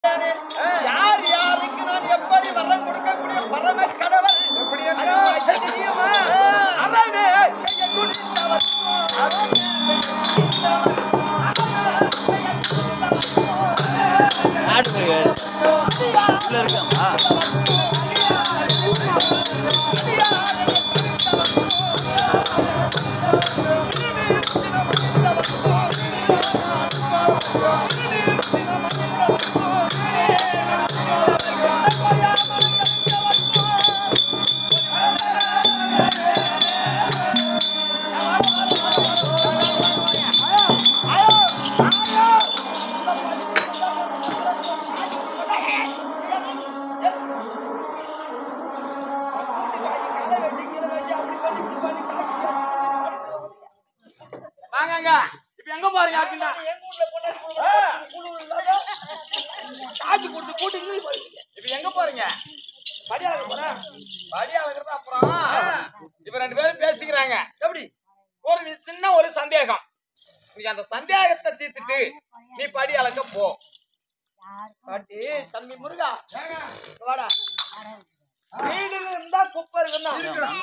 யார் யாருக்கு நான் எப்படி வரம் கொடுக்கக்கூடிய பரம கடவுள் எப்படி தெரியுமா? அறவே கையை குடித்தவர் அந்த சந்தேகத்தை தீர்த்துட்டு நீ படி அளக்க போ. பாட்டி தம்பி முருகா வாடா. வீடுல இருந்தா குப்பை இருக்குன்னா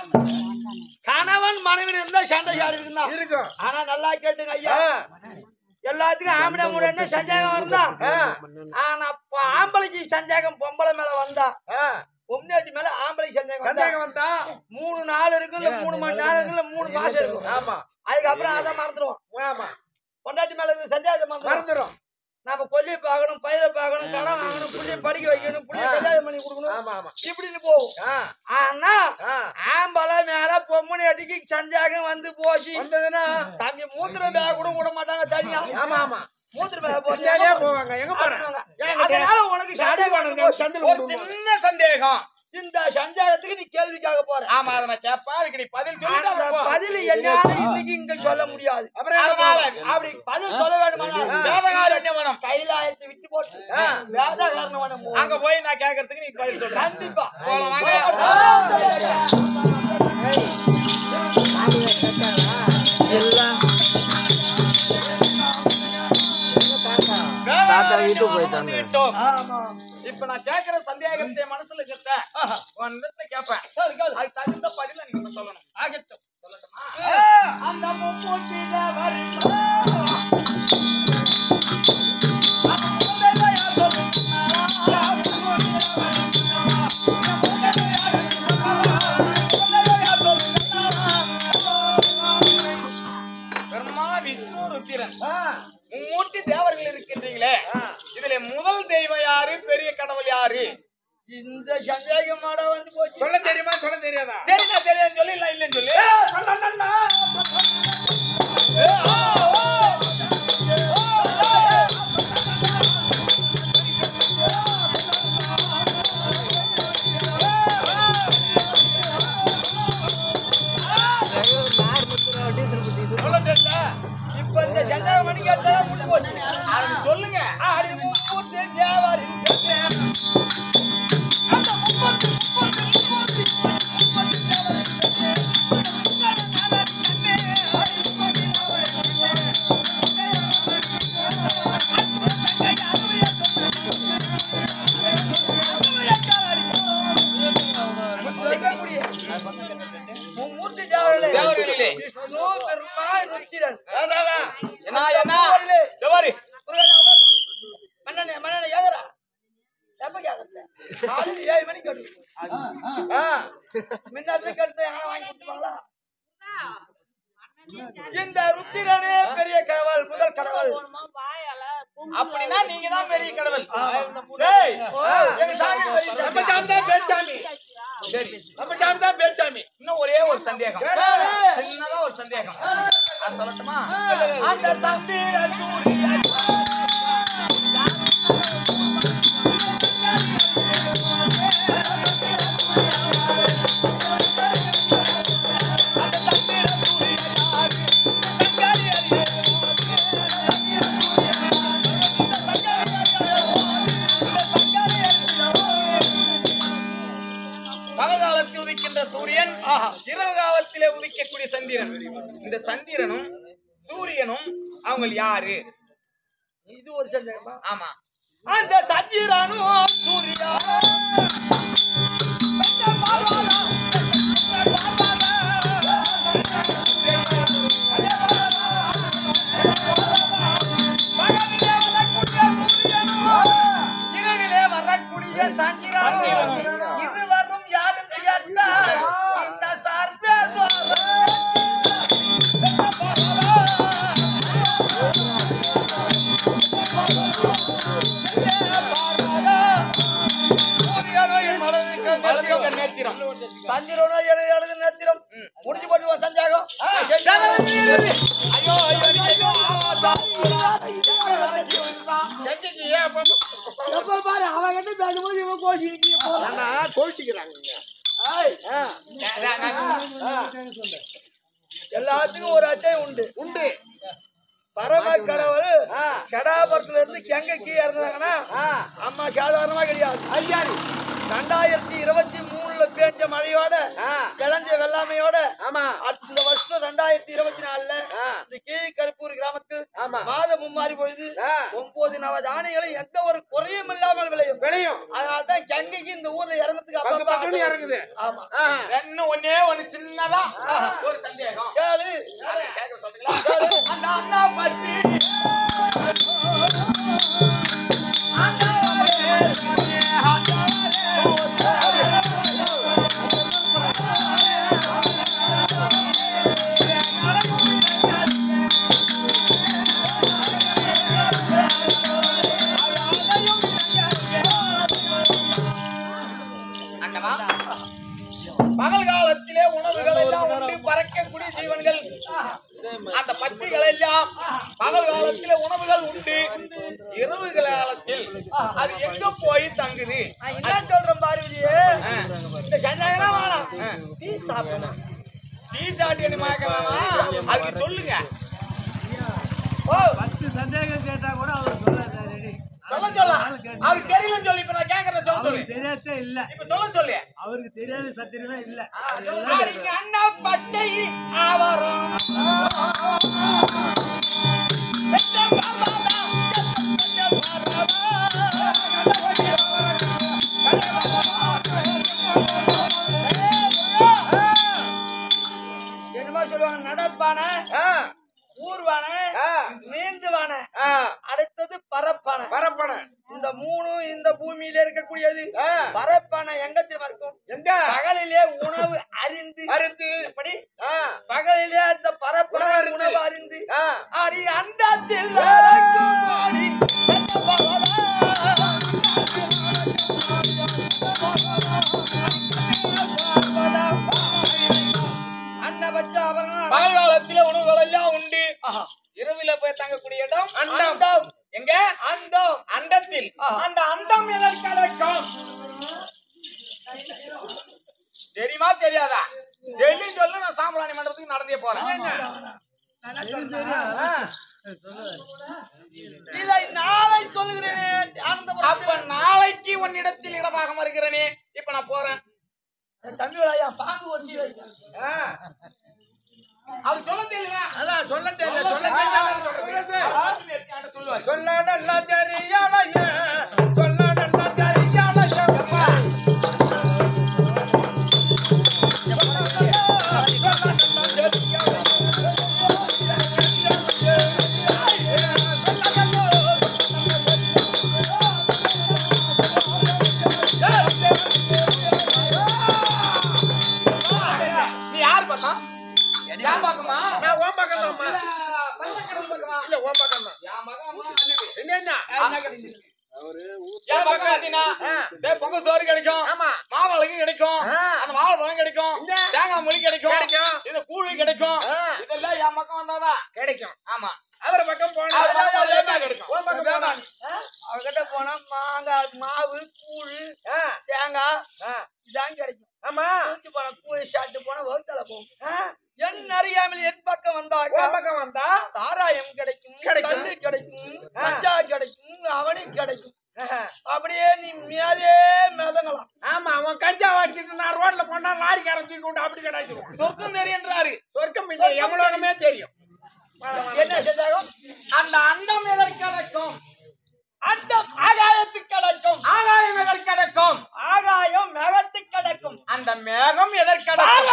கணவன் மனைவி இருந்தா சண்டைசாலி இருக்குன்னா ஆனா நல்லா கேட்டுங்க ஐயா, எல்லாத்துக்கும் ஆம்பளை மூடன்னு சந்தேகம் வருதா? ஆனா ஆம்பளைக்கு சந்தேகம் பொம்பளை மேல வந்தா பொம்னாட்டி மேல ஆம்பளை சந்தேகம் வந்தா 3 நாள் இருக்கு, இல்ல 3 மணி நேரம் இருக்கு, இல்ல 3 மாசம் இருக்கும். ஆமா, அதுக்கப்புறம் அதை மறந்துடுவோம். ஆமா, பொண்டாட்டி மேல இருக்கு சந்தேகத்தை மறந்துடும். நாம கொல்லி பார்க்கணும், பயிரை பார்க்கணும், கடன் வாங்கணும், புள்ளிய படிக்க வைக்கணும், புள்ளிய கல்யாணம் பண்ணி கொடுக்கணும். ஆமா ஆமா, இப்படின்னு போகும். ஆனா ஆம்பளை மேல பொம்முனாட்டிக்கு சந்தேகம் வந்து போச்சு வந்ததுன்னா தம்பி மூத்திரம் பேக கூட விட மாட்டாங்க தனியா. ஆமா ஆமா, மூத்திரம் பேக போவாங்க. எங்க போறாங்க? அதனால உனக்கு சந்தேகம், ஒரு சின்ன சந்தேகம். இந்த சந்தேகத்துக்கு நீ கேள்விக்காக போற. ஆமா, அதை நான் கேட்பேன், அதுக்கு நீ பதில் சொல்லு. அந்த பதில் என்னால இன்னைக்கு இங்க சொல்ல முடியாது. அப்படி பதில் சொல்ல வேண்டுமானா வேதகாரண்யம் கைலாயத்தை விட்டு போட்டு வேதகாரணம் அங்க போய் நான் கேட்கறதுக்கு நீ பதில் சொல்ற. கண்டிப்பா போலாம் வாங்க. இப்ப நான் கேட்கிற சந்தேகத்தை மனசுல கேட்ட கேட்பேன், அது தகுந்த பதில நீங்க சொல்லணும். ஆகட்டும், சொல்லட்டுமா? அந்த பிரம்மா விஷ்ணு ருத்திரன் மூர்த்தி தேவர்கள் இருக்கின்றீங்களே, இதுல முதல் தெய்வம் யாரு, பெரிய கடவுள் யாரு? இந்த சந்தேகமாட வந்து போச்சு. சொல்ல தெரியுமா, சொல்ல தெரியாதா? தெரியுமா, தெரியாது சொல்லி இல்ல இல்லன்னு சொல்லி சொல்ல தெரியல. இப்ப இந்த சந்தேகம் மணி கேட்டா முடிஞ்சு போச்சு. அதை சொல்லுங்க. இந்த ருத்திரனே பெரிய கடவுள், முதல் கடவுள். அப்படின்னா நீங்க தான் பெரிய கடவுள். நம்ம சாமி தான் பேச்சாமி. சரி, நம்ம சாமி தான் பேச்சாமி. இன்னும் ஒரே ஒரு சந்தேகம், சின்னதா ஒரு சந்தேகம். அது சொல்லட்டுமா? அந்த சந்திர சூரியன் இரவு காலத்திலே உதிக்கக்கூடிய சந்திரன். இந்த சந்திரனும் சூரியனும் அவங்க யாரு? இது ஒரு சந்தேகமா? ஆமா, அந்த சந்திரனும் சூர்யா இரவிலே வரக்கூடிய சந்திரனும் இது வரும் யாருன்னு கேட்டா இந்த சந்திரனோ எழுது நேத்திரம் முடிஞ்சு போட்டு சந்தியாகம் ஐயோ பாரு அவன் பேசும்போது இவன் கோஷிக்கிறாங்க எல்லாத்துக்கும் ஒரு அட்டை உண்டு உண்டு. பரம கடவுள் கடாபுரத்துல இருந்து கங்கைக்கு இறங்குறாங்கன்னா அம்மா சாதாரணமா கிடையாது. 2023 பேஞ்ச மழையோட விளைஞ்ச வெள்ளாமையோட அந்த வருஷம் 2024 இந்த கீழ் கருப்பூர் கிராமத்தில் மாத மும்மாறி பொழுது 9 நவதானியங்களும் எந்த ஒரு குறையும் இல்லாமல் விளையும். அதனால்தான் கங்கைக்கு இந்த ஊர்ல இறங்குறதுக்கு அப்பா இறங்குது. ஆமா இன்னும் ஒண்ணு சின்னதா ஒரு சந்தேகம் கேளு அந்த அண்ணா பத்தி பகல் காலத்திலே உணவுகள் எல்லாம் உண்டு பறக்கக்கூடிய ஜீவன்கள் அந்த பச்சைகள் எல்லாம் பகல் காலத்திலே உணவுகள் உண்டு இரவு காலத்தில் அது எங்க போய் தங்குது என்ன சொல்றேன் பார்வதி இந்த சந்தேகம் வேணாம் டீ சாப்பிடணும் டீ சாட்டி மயக்க வேணாம் அதுக்கு சொல்லுங்க ஓ 10 சந்தேகம் கேட்டா கூட அவர் சொல்ல அவருக்கு தெரியலன்னு சொல்லி இப்ப நான் கேக்குறேன் சொல்லு தெரியாதே இல்ல இப்ப சொல்லு அவருக்கு தெரியாத சத்தியமே இல்ல அண்ணா பச்சை ஆவரம் என்னமா சொல்லுவாங்க நடப்பான ஊர்வான நீந்துவான அடுத்தது பரப்பான இந்த மூணு இந்த பூமியில இருக்கக்கூடியது பரப்பான எங்க தெரியுமா இருக்கும் எங்க பகலிலே உணவு அறிந்து எப்படி பகலிலே அந்த பரப்பான உணவு அறிந்து அடி அண்டத்தில் பகல் காலத்திலே உணவுகள் எல்லாம் உண்டு இரவில போய் தங்கக்கூடிய இடம் அண்டம் எங்க அண்டத்தில் அந்த அண்டம் எதற்கு அழைக்கும் தெரியுமா தெரியாதா டெய்லி சொல்லு நான் சாம்பிராணி மண்டபத்துக்கு நடந்தே போறேன் இதை நாளை சொல்லுகிறேன் அப்ப நாளைக்கு உன்னிடத்தில் இடமாக வருகிறேனே இப்ப நான் போறேன் தமிழ் பாம்பு ஒட்டி அவர் சொல்ல தெரியல அதான் சொல்ல தெரியல சொல்லுவார் சொல்ல நல்லா தெரியலையே சொல்ல நல்லா தெரியலையே நீ யார் பக்கம் யார் பக்கமா நான் ஓம் பக்கம் தான் பஞ்சக்கடல் பக்கமா இல்ல ஓம் பக்கம் தான் யா மகமா என்ன ஏன் பக்கம் அதினா பொங்க சோறு கிடைக்கும் மாவளகு கிடைக்கும் அந்த மாவளம் கிடைக்கும் தேங்காய் மொழி கிடைக்கும் இது கூழி கிடைக்கும் இதெல்லாம் என் பக்கம் வந்தாதான் கிடைக்கும். ஆமா அவர் பக்கம் போனா கிடைக்கும் ஓம் பக்கம் போனா அவர்கிட்ட போனா மாங்காய் மாவு கூழ் தேங்காய் இதான் கிடைக்கும். ஆமா தூக்கி போன கூழ் சாப்பிட்டு போனா வகுத்தல போகும். என் அறியாமல் என் பக்கம் வந்தாங்க பக்கம் வந்தா சாராயம் கிடைக்கும் கண்டு கிடைக்கும் கஞ்சா கிடைக்கும் அவனி கிடைக்கும். அப்படியே நீ மேதே மிதங்கலாம். ஆமா அவன் கஞ்சா வாடிச்சிட்டு நான் ரோட்ல போனா லாரிக்காரன் தூக்கி கொண்டு அப்படி கிடைக்கும். சொர்க்கம் தெரியுன்றாரு. சொர்க்கம் இல்லை எவ்வளவுமே தெரியும். என்ன செஞ்சாகும் அந்த அண்டம் எதற்கு கிடைக்கும் அண்டம் ஆகாயத்துக்கு அடக்கும். ஆகாயம் எதற்கு அடக்கும்? ஆகாயம் மேகத்துக்கு அடக்கும். அந்த மேகம் எதற்கு அடக்கும்?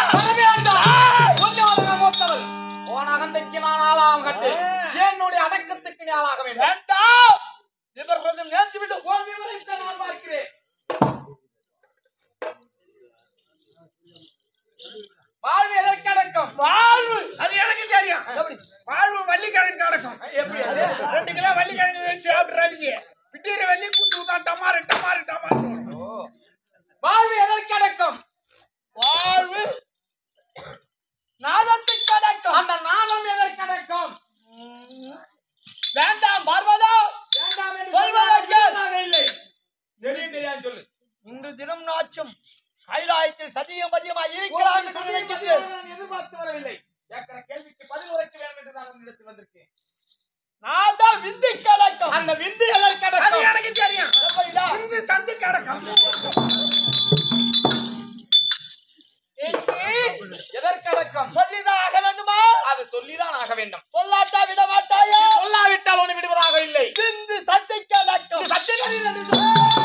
மூத்தவள் போன அகந்தைக்கு நான் ஆளாம் கட்டு என்னுடைய அடக்கத்துக்கு நீ ஆளாக வேண்டும். வேண்டாம், இவர்கள் நேர்த்து விட்டு நான் பார்க்கிறேன். வாழ்வு எதற்கு அடக்கம்? வாழ்வு அது எனக்கு தெரியும். வாழ்வு வள்ளிக்கிழங்கு அடக்கம். எப்படி அது? 2 கிலோ வள்ளிக்கிழங்கு வச்சு சாப்பிடுறாங்க. விட்டீர வள்ளி குத்துதான் டமாரு டமாரு டமாரு. வாழ்வு எதற்கு அடக்கம்? வாழ்வு நாதத்துக்கு அடக்கம். அந்த நாதம் எதற்கு அடக்கம்? வேண்டாம் பார்வதா, வேண்டாம் என்று சொல்வதற்கு இல்லை. தெரியாது சொல்லு. இன்று தினம் நாச்சும் கைலாயத்தில் சதியம் பதியமாய் இருக்கிறான் என்று நினைக்கின்றேன். நான் எதிர்பார்த்து வரவில்லை. கேட்கிற கேள்விக்கு பதில் உரைக்க வேண்டும் என்று நான் உன்னிடத்தில் வந்திருக்கேன். நான் தான் விந்துக்கு அடக்கம். அந்த விந்து எதற்கு அது அடக்கம்? எனக்கு தெரியும். எப்படிதான்? இந்த சந்துக்கு அடக்கம். எதற்கு அடக்கம்? சொல்லிதான் ஆக வேண்டுமா? அது சொல்லிதான் ஆக வேண்டும். சொல்லாட்டா விட மாட்டாயா? சொல்லாவிட்டால் ஒன்று விடுவதாக இல்லை. விந்து சத்திக்கு அடக்கம். சத்தியத்தில் என்று சொல்.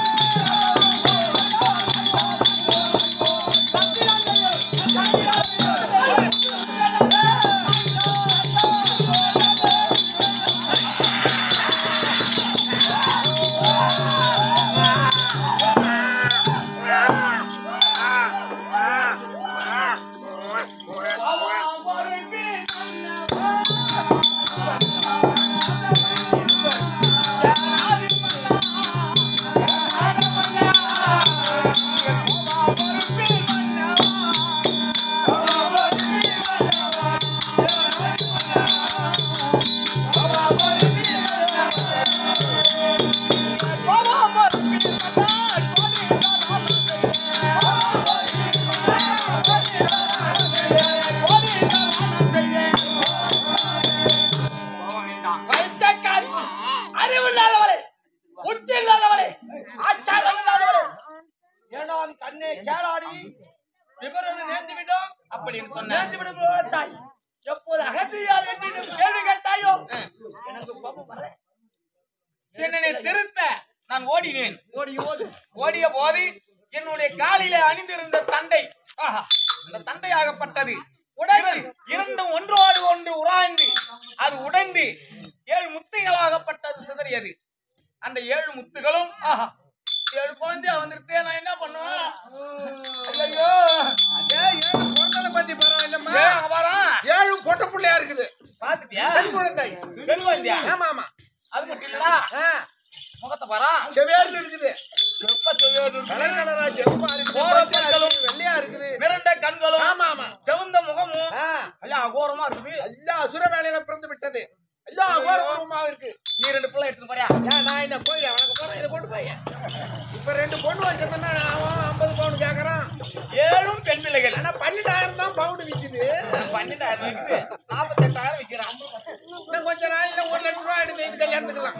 அறிவில்லாதவளே, புத்தி இல்லாதவளே, ஆச்சாரம் இல்லாதவளே, ஏன்னா கண்ணே கேளாடி விபரது நேர்ந்து விட்டோம். அப்படின்னு சொன்ன நேர்ந்து விடும் தாய் எப்போது அகத்தியால் என்னிடம் கேள்வி கேட்டாயோ எனக்கு கோபம் வரல. என்னை திருத்த நான் ஓடினேன். ஓடு ஓடிய போது என்னுடைய காலிலே அணிந்திருந்த தண்டை அந்த தண்டையாகப்பட்டது உடைந்து இரண்டும் ஒன்றோடு ஒன்று உராய்ந்து அது உடைந்து 7 முத்துகளாகப்பட்டது சிதறியது. அந்த 7 முத்துகளும் 7 குழந்தையா வந்துருத்தே. நான் என்ன பண்ணுவேன்? ஐயோ, அதே 7 குழந்தை பத்தி பரவாயில்லம்மா. 7 பொட்ட புள்ளையா இருக்குது. பாத்துட்டியா? பெண் குழந்தை. பெண் குழந்தையா? ஆமா ஆமா. அது மட்டும் இல்லடா, முகத்தை பாரா செவேர்னு இருக்குது. கலர் கலரா செவப்பா இருக்குது. கோரப்பற்களும் வெள்ளையா இருக்குது. மிரண்ட கண்களும் ஆமா ஆமா. செவந்த முகமும் எல்லாம் அகோரமா இருக்குது. எல்லாம் அசுர வேலையில பிறந்து விட்டது. எல்லாம் அகோர உருவமா இருக்கு. நீ 2 பிள்ளை எடுத்துட்டு போறியா? நான் என்ன கோயில் அவனுக்கு போறேன். இதை கொண்டு போய் இப்ப 2 பொண்ணு வச்சிருந்தா அவன் 50 பவுன் கேக்குறான். 7 பெண் பிள்ளைகள். ஆனா 12,000 தான் பவுன் விக்குது. 12,000 விக்குது. 48,000 விக்கிறான். இன்னும் கொஞ்ச நாள்ல 1 லட்சம் ரூபாய் எடுத்து இது கல்யாணத்துக்கலாம்.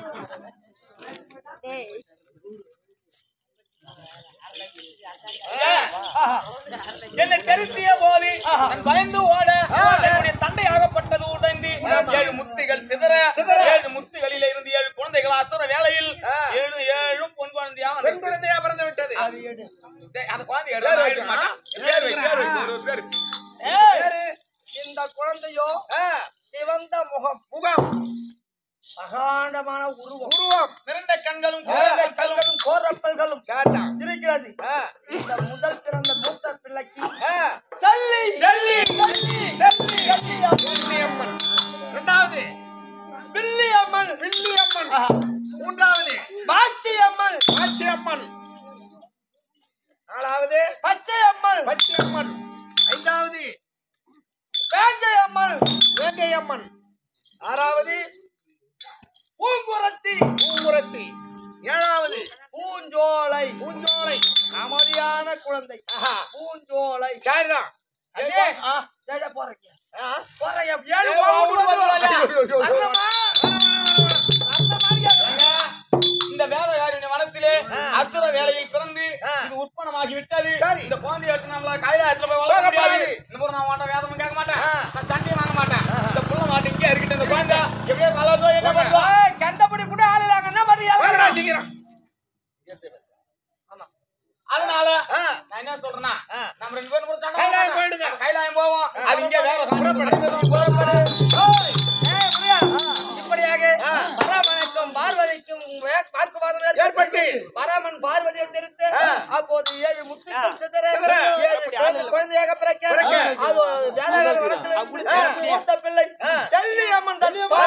என்னை தெரித்திய போது நான் பயந்து ஓட என்னுடைய தண்டையாகப்பட்டது உடைந்து 7 முத்துகள் சிதற 7 முத்துகளில் இருந்து 7 குழந்தைகள் அசுர வேளையில் 7 பொன் குழந்தையா பெண் குழந்தையா பிறந்து விட்டது. அந்த குழந்தை இந்த குழந்தையோ சிவந்த முகம் அகாண்டமான உருவம் மிரண்ட கண்களும் கண்களும் கோரப்பல்களும் இருக்கிறது. இந்த முதல் பிறந்த மூத்த பிள்ளைக்கு சல்லி சல்லி அம்மன். இரண்டாவது பில்லி அம்மன் மூன்றாவது பாச்சி அம்மன் அம்மன். நாலாவது பச்சை அம்மன் அம்மன். ஐந்தாவது வேங்கை அம்மன் வேங்கை அம்மன். ஆறாவது பூங்குரத்தி. ஏழாவது பூஞ்சோலை அமைதியான குழந்தை. பூஞ்சோலை சரிதான். போறீங்க இந்த வேலையாரின் வனத்திலே அசுர வேலையில் பிறந்து இது உற்பனமாகி விட்டது. இந்த குழந்தைய எடுத்து நம்மள கைலாயத்துல போய் வளர்க்க முடியாது. இந்த முறை நான் மாட்டேன், வேதமும் கேட்க மாட்டேன், நான் சண்டையும் வாங்க மாட்டேன். இந்த புள்ள மாட்டு இங்கே இருக்கட்டும். இந்த குழந்தை எப்படியோ வளர்ந்தோ என்ன பண்ணுவா? கண்டபடி கூட ஆள் என்ன பண்ணியா? என்ன சொல்றேன்னா நம்ம 2 பேரும் கூட சண்டை கைலாயம் போயிடுங்க. கைலாயம் போவோம் அது இங்கே வேற இப்படியாக பரமனுக்கும் பார்வதிக்கும் வாக்குவாதம் ஏற்பட்டு பரமன் பார்வதியை தெரித்து அப்போது 7 முத்துக்கள் சிதற 7 குழந்தையாக பிறக்க அது வேதாகர வனத்தில் மூத்த பிள்ளை செல்லி அம்மன்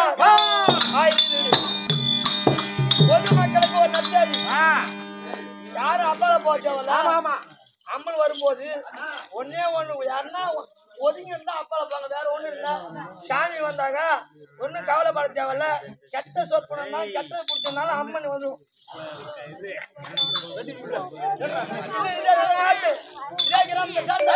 பொதுமக்களுக்கு ஒரு நற்செய்தி. யாரும் அப்பால போச்சவல்ல அம்மன் வரும்போது ஒன்னே ஒண்ணு யாருன்னா ஒதுங்கி இருந்தா அப்பால போங்க, வேற ஒண்ணு இருந்தா சாமி வந்தாங்க ஒண்ணும் கவலைப்பட தேவையில்ல. கெட்ட சொற்பனம் தான் கெட்டது பிடிச்சதுனால அம்மன் வந்து